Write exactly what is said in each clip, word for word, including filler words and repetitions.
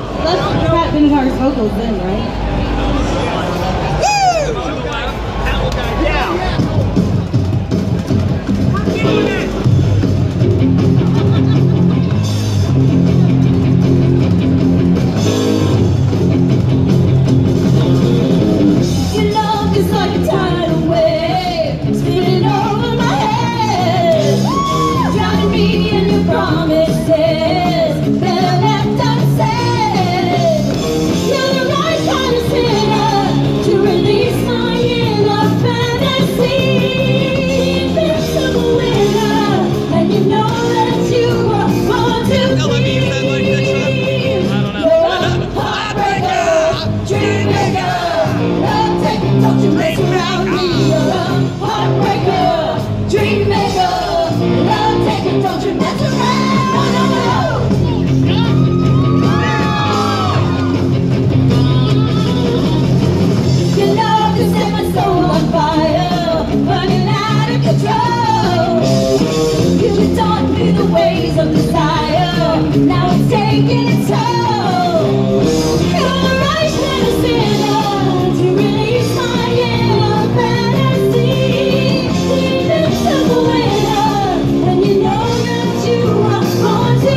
Let's cut Benatar's vocals then, right? Yeah. Your love is like a tidal wave, spinning over my head, drowning me in your promises, never left unsaid. You're the right kind of sinner to release my inner fantasy. Invincible winner, and you know that you are born to be. You're a heartbreaker, dream maker. Don't you mess around me, you're a heartbreaker, dream maker. Love taking, don't you mess around. No, no, no. Your love can set my soul on fire, burning out of control. You have taught me the ways of desire, now it's taking its toll. You're the right kind of sinner to release my inner fantasy. Invincible winner, and you know that you are born to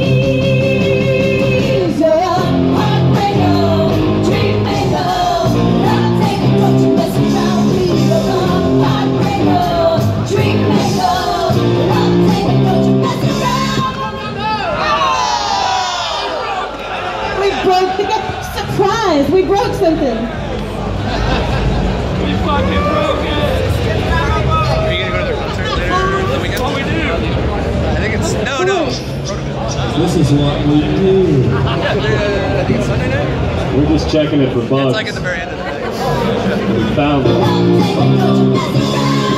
please. You're a heartbreaker, dream maker. Love taking, don't you mess around me. You're a heartbreaker, dream maker. Love taking, don't you mess around. We broke the game. Surprise! We broke something. We fucking broke it! Are you gonna go to their concert later or the weekend? What we do? I think it's no, no. This is what we do. Yeah, I think it's Sunday night. We're just checking it for bugs. It's like at the very end of the day. We found it. Love taking, don't you mess around.